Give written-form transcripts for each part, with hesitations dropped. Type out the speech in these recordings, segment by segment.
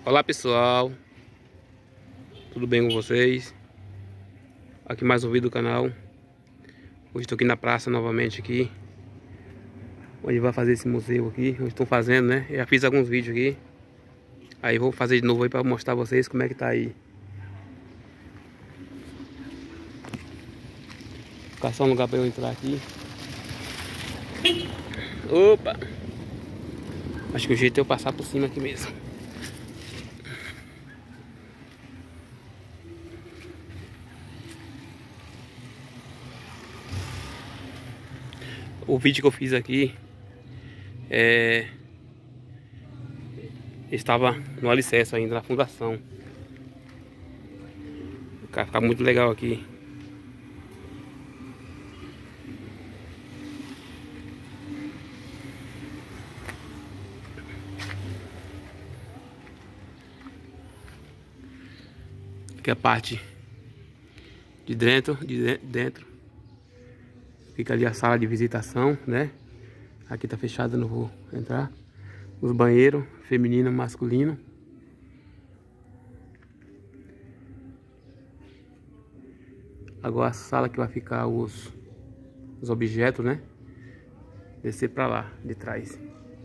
Olá pessoal, tudo bem com vocês? Aqui mais um vídeo do canal. Hoje estou aqui na praça novamente aqui, onde vai fazer esse museu aqui, onde estou fazendo, né? Já fiz alguns vídeos aqui. Aí vou fazer de novo aí para mostrar a vocês como é que tá aí. Vou caçar um lugar para eu entrar aqui. Opa! Acho que o jeito é eu passar por cima aqui mesmo. O vídeo que eu fiz aqui estava no alicerce ainda, na fundação. Vai ficar muito legal aqui. Aqui é a parte de dentro. Fica ali a sala de visitação, né? Aqui tá fechada, não vou entrar. Os banheiros, feminino e masculino. Agora a sala que vai ficar os objetos, né? Descer pra lá, de trás.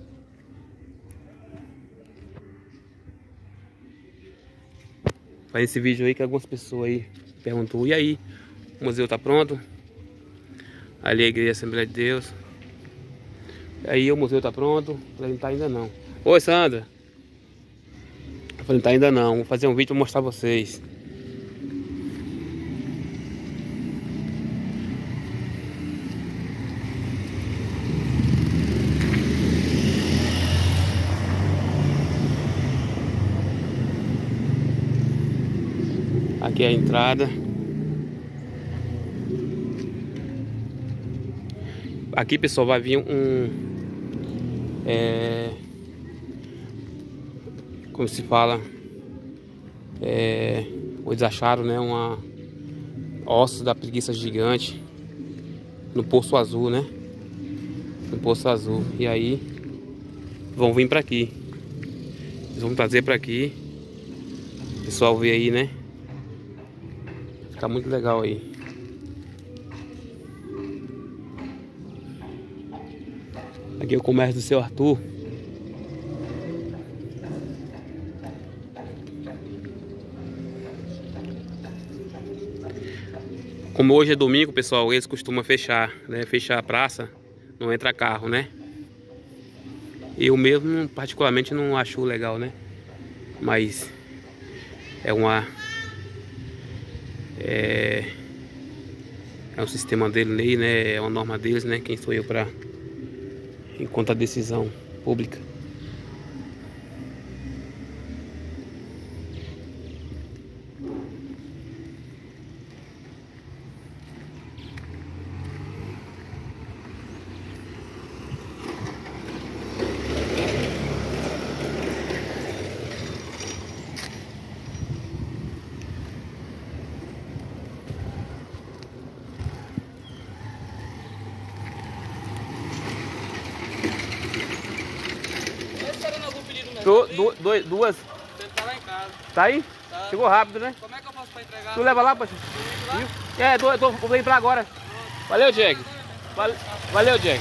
Faz esse vídeo aí que algumas pessoas aí perguntou: e aí, o museu tá pronto? Ali a igreja Assembleia de Deus. Aí o museu tá pronto? Eu falei, não tá ainda não. Oi, Sandra. Eu falei, não tá ainda não. Vou fazer um vídeo pra mostrar pra vocês. Aqui é a entrada. Aqui, pessoal, vai vir como se fala, eles acharam, né, ossos da preguiça gigante no Poço Azul, né? No Poço Azul. E aí vão vir pra aqui. Eles vão trazer pra aqui. O pessoal vê aí, né? Fica muito legal aí. Aqui é o comércio do seu Arthur. Como hoje é domingo, pessoal, eles costumam fechar, né? Fechar a praça, não entra carro, né? Eu mesmo, particularmente, não acho legal, né? Mas é um sistema dele, lei, né? É uma norma deles, né? Quem sou eu para enquanto a decisão pública. Duas. Você tá lá em casa. Tá aí? Tá. Chegou rápido, né? Como é que eu faço pra entregar? Tu leva lá, parceiro? Vou entrar agora. Valeu, Jack. Valeu, Jack.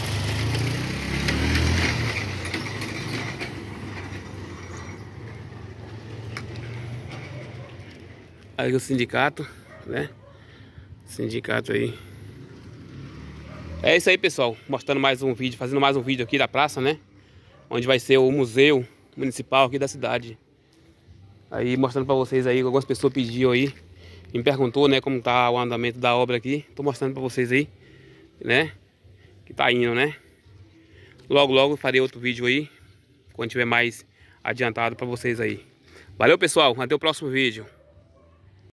Aí o sindicato, né? Sindicato aí. É isso aí, pessoal. Mostrando mais um vídeo, fazendo mais um vídeo aqui da praça, né? Onde vai ser o museu municipal aqui da cidade. Aí mostrando pra vocês aí, algumas pessoas pediram aí, me perguntou, né, como tá o andamento da obra aqui. Tô mostrando pra vocês aí, né, que tá indo, né. Logo, logo farei outro vídeo aí, quando tiver mais adiantado pra vocês aí. Valeu, pessoal, até o próximo vídeo.